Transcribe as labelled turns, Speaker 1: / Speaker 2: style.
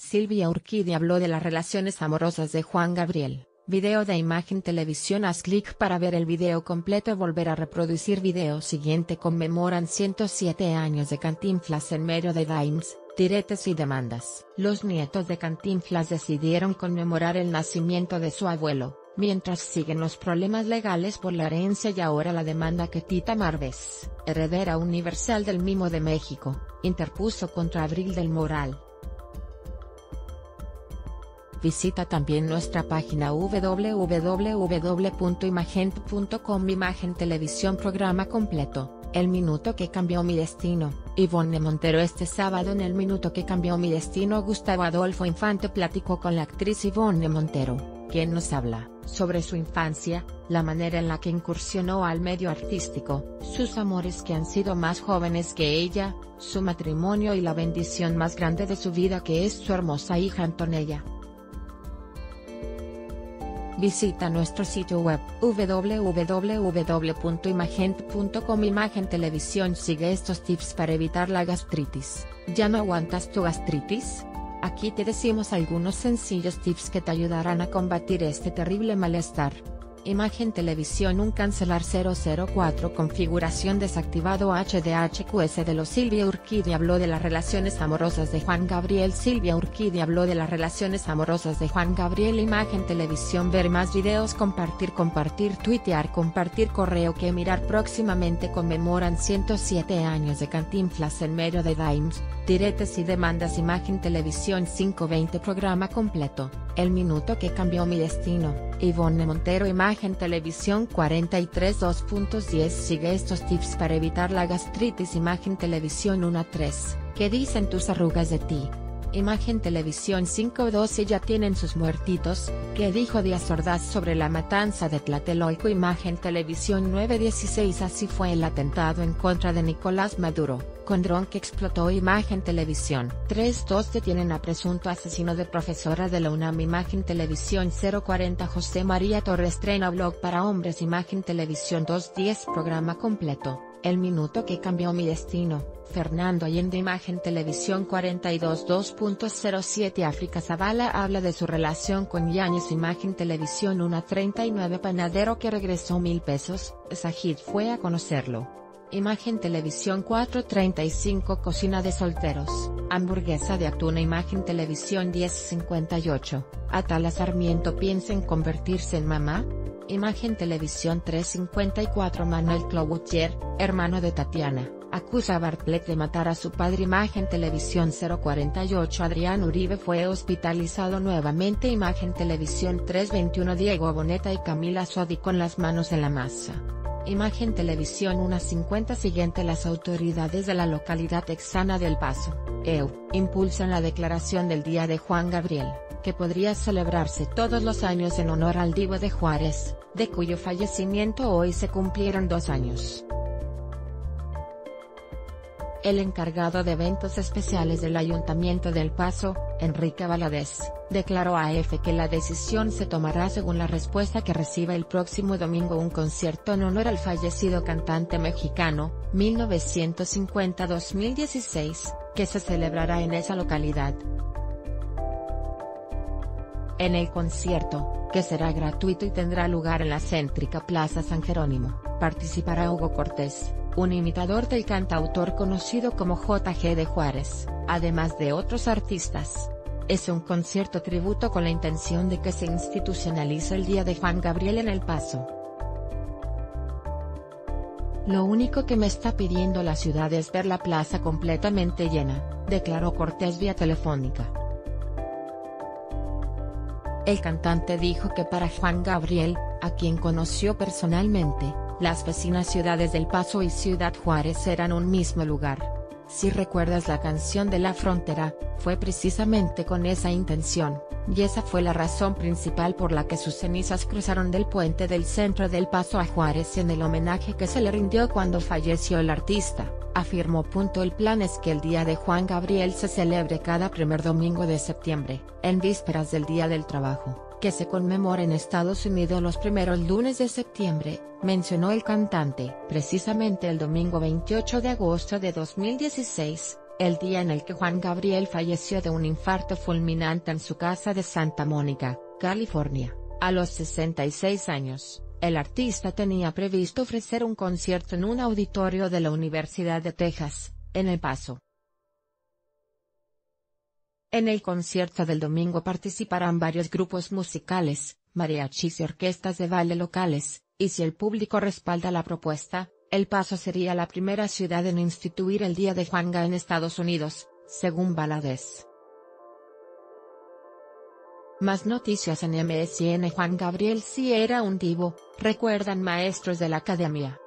Speaker 1: Silvia Urquidy habló de las relaciones amorosas de Juan Gabriel. Video de Imagen Televisión. Haz clic para ver el video completo. Volver a reproducir video siguiente. Conmemoran 107 años de Cantinflas en medio de dimes, diretes y demandas. Los nietos de Cantinflas decidieron conmemorar el nacimiento de su abuelo, mientras siguen los problemas legales por la herencia y ahora la demanda que Tita Marves, heredera universal del Mimo de México, interpuso contra Abril del Moral. Visita también nuestra página www.imagen.com. Imagen Televisión. Programa completo, El minuto que cambió mi destino. Ivonne Montero. Este sábado en El minuto que cambió mi destino, Gustavo Adolfo Infante platicó con la actriz Ivonne Montero, quien nos habla sobre su infancia, la manera en la que incursionó al medio artístico, sus amores que han sido más jóvenes que ella, su matrimonio y la bendición más grande de su vida que es su hermosa hija Antonella. Visita nuestro sitio web www.imagen.com. Imagen Televisión. Sigue estos tips para evitar la gastritis. ¿Ya no aguantas tu gastritis? Aquí te decimos algunos sencillos tips que te ayudarán a combatir este terrible malestar. Imagen Televisión. Cancelar 004. Configuración desactivado. HDHQS de los. Silvia Urquidy habló de las relaciones amorosas de Juan Gabriel. Silvia Urquidy habló de las relaciones amorosas de Juan Gabriel. Imagen Televisión. Ver más videos. Compartir, tuitear, compartir correo que mirar próximamente. Conmemoran 107 años de Cantinflas en medio de dimes, diretes y demandas. Imagen Televisión. 5:20. Programa completo, El minuto que cambió mi destino. Ivonne Montero. Imagen Televisión. 43. 2.10. Sigue estos tips para evitar la gastritis. Imagen Televisión. 1:3. ¿Qué dicen tus arrugas de ti? Imagen Televisión. 5:12. Ya tienen sus muertitos. ¿Qué dijo Díaz Ordaz sobre la matanza de Tlatelolco? Imagen Televisión. 9:16. Así fue el atentado en contra de Nicolás Maduro, con dron que explotó. Imagen Televisión. 3:2. Detienen a presunto asesino de profesora de la UNAM. Imagen Televisión. 0:40. José María Torres estrena blog para hombres. Imagen Televisión. 2:10. Programa completo, El minuto que cambió mi destino. Fernando Allende. Imagen Televisión. 42. 2.07. África Zavala habla de su relación con Yáñez. Imagen Televisión. 1:39. Panadero que regresó 1,000 pesos, Sajid fue a conocerlo. Imagen Televisión. 4:35. Cocina de solteros, hamburguesa de atún. Imagen Televisión. 10:58. Atala Sarmiento piensa en convertirse en mamá. Imagen Televisión. 3:54. Manuel Cloutier, hermano de Tatiana, acusa a Bartlett de matar a su padre. Imagen Televisión. 0:48. Adrián Uribe fue hospitalizado nuevamente. Imagen Televisión. 3:21. Diego Boneta y Camila Sodi con las manos en la masa. Imagen Televisión. 1:50. Siguiente. Las autoridades de la localidad texana de El Paso, impulsan la declaración del Día de Juan Gabriel, que podría celebrarse todos los años en honor al Divo de Juárez, de cuyo fallecimiento hoy se cumplieron 2 años. El encargado de eventos especiales del Ayuntamiento de El Paso, Enrique Valadez, declaró a AF que la decisión se tomará según la respuesta que reciba el próximo domingo un concierto en honor al fallecido cantante mexicano, 1950-2016, que se celebrará en esa localidad. En el concierto, que será gratuito y tendrá lugar en la céntrica Plaza San Jerónimo, participará Hugo Cortés, un imitador del cantautor conocido como JG de Juárez, además de otros artistas. Es un concierto tributo con la intención de que se institucionalice el Día de Juan Gabriel en El Paso. Lo único que me está pidiendo la ciudad es ver la plaza completamente llena, declaró Cortés vía telefónica. El cantante dijo que para Juan Gabriel, a quien conoció personalmente, las vecinas ciudades del Paso y Ciudad Juárez eran un mismo lugar. Si recuerdas la canción de La Frontera, fue precisamente con esa intención, y esa fue la razón principal por la que sus cenizas cruzaron del puente del centro del Paso a Juárez en el homenaje que se le rindió cuando falleció el artista, afirmó. El plan es que el Día de Juan Gabriel se celebre cada primer domingo de septiembre, en vísperas del Día del Trabajo, que se conmemora en Estados Unidos los primeros lunes de septiembre, mencionó el cantante. Precisamente el domingo 28 de agosto de 2016, el día en el que Juan Gabriel falleció de un infarto fulminante en su casa de Santa Mónica, California, a los 66 años. El artista tenía previsto ofrecer un concierto en un auditorio de la Universidad de Texas, en El Paso. En el concierto del domingo participarán varios grupos musicales, mariachis y orquestas de baile locales, y si el público respalda la propuesta, El Paso sería la primera ciudad en instituir el Día de Juanga en Estados Unidos, según Valadez. Más noticias en MSN. Juan Gabriel sí era un divo, recuerdan maestros de la academia.